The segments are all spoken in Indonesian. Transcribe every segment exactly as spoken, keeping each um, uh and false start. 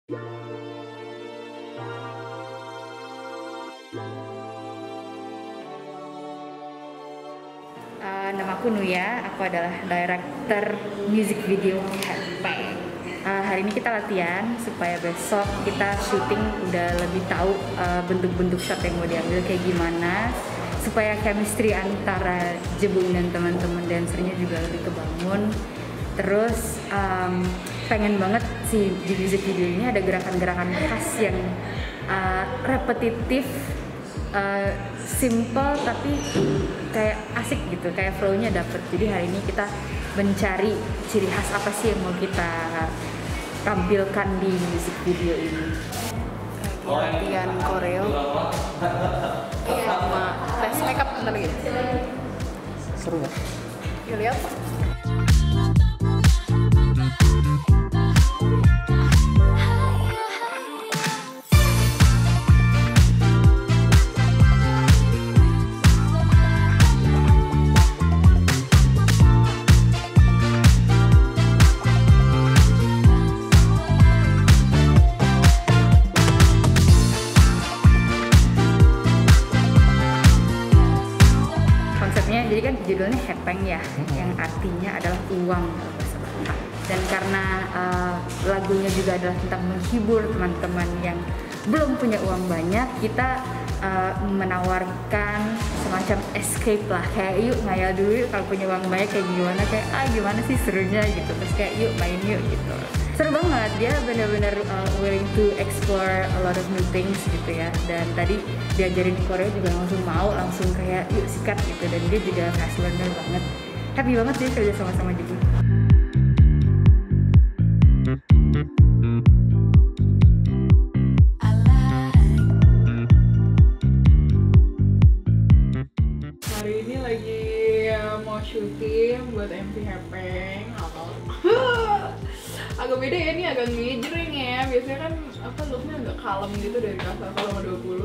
Uh, nama aku Nuya, aku adalah director music video Headbang. Uh, hari ini kita latihan supaya besok kita syuting udah lebih tahu uh, bentuk-bentuk shot yang mau diambil kayak gimana, supaya chemistry antara Jebung dan teman-teman dancernya juga lebih kebangun. Terus um, pengen banget sih di music video ini ada gerakan-gerakan khas yang uh, repetitif, uh, simple tapi kayak asik gitu, kayak flow-nya dapet. Jadi hari ini kita mencari ciri khas apa sih yang mau kita tampilkan di music video ini. Latihan koreo sama tes makeup bentar lagi. Seru ya? Yuk lihat. Jadi kan judulnya Headbang ya, yang artinya adalah uang dalam bahasa Batak. Dan karena uh, lagunya juga adalah tentang menghibur teman-teman yang belum punya uang banyak, kita uh, menawarkan semacam escape lah, kayak yuk ngayal dulu yuk, kalau punya uang banyak kayak gimana, kayak ah gimana sih serunya gitu, terus kayak yuk main yuk gitu. Seru banget, dia benar-benar uh, willing to explore a lot of new things gitu ya. Dan tadi diajarin di Korea juga langsung mau, langsung kayak yuk sikat gitu. Dan dia juga fast learner banget. Happy banget sih kerja sama-sama juga. Hari ini lagi mau syuting buat M V Headbang. Agak beda ya, ini agak ngejreng ya. Biasanya kan apa looknya agak kalem gitu dari Kasar Paloma dua puluh.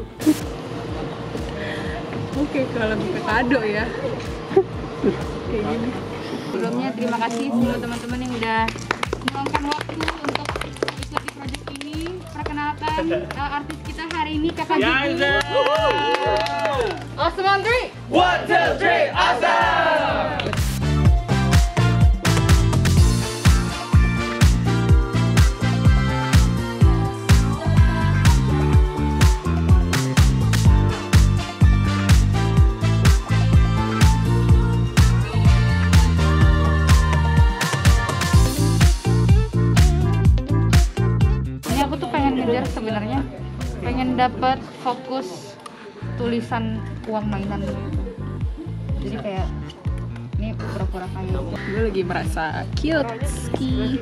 Oke, kalem ke kado ya. Kayak gini. Sebelumnya terima kasih semua teman-teman yang udah meluangkan waktu untuk ikut di project ini. Perkenalkan uh, artis kita hari ini Kakak Jebung. Awesome on three. One, two, three, awesome! Sebenarnya pengen dapat fokus tulisan uang mainan gitu. Jadi kayak ini pura-pura kayak gue lagi merasa cute ski.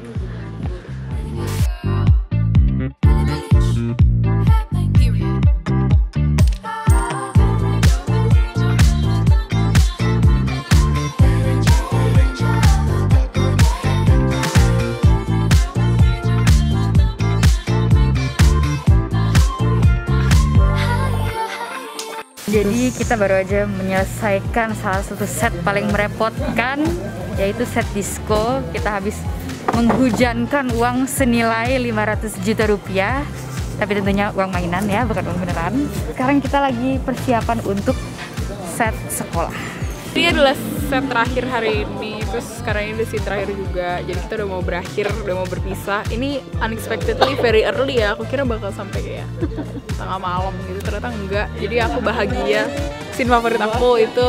Jadi kita baru aja menyelesaikan salah satu set paling merepotkan, yaitu set disco. Kita habis menghujankan uang senilai lima ratus juta rupiah, tapi tentunya uang mainan ya, bukan uang beneran. Sekarang kita lagi persiapan untuk set sekolah. Ini adalah set terakhir hari ini, terus sekarang ini udah scene terakhir juga. Jadi kita udah mau berakhir, udah mau berpisah. Ini unexpectedly very early ya, aku kira bakal sampai kayak tengah malam gitu, ternyata enggak. Jadi aku bahagia. Scene favorit aku itu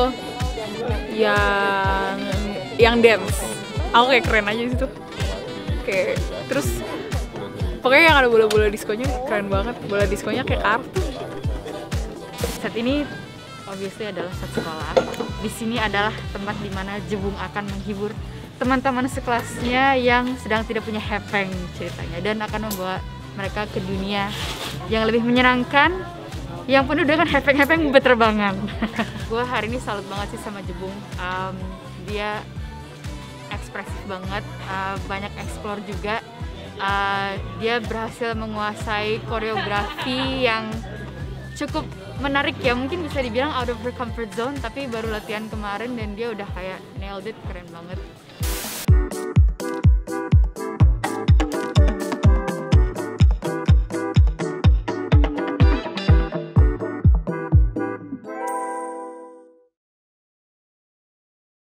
yang yang dance. Aku kayak keren aja situ. Kayak terus pokoknya yang ada bola-bola diskonya keren banget. Bola diskonya kayak kartu. Set ini obviously adalah set sekolah. Di sini adalah tempat di mana Jebung akan menghibur teman-teman sekelasnya yang sedang tidak punya Headbang ceritanya, dan akan membawa mereka ke dunia yang lebih menyenangkan, yang penuh dengan Headbang-Headbang berterbangan. Gue hari ini salut banget sih sama Jebung. Um, dia ekspresif banget, uh, banyak explore juga. Uh, dia berhasil menguasai koreografi yang cukup menarik ya, mungkin bisa dibilang out of her comfort zone, tapi baru latihan kemarin dan dia udah kayak nailed it, keren banget.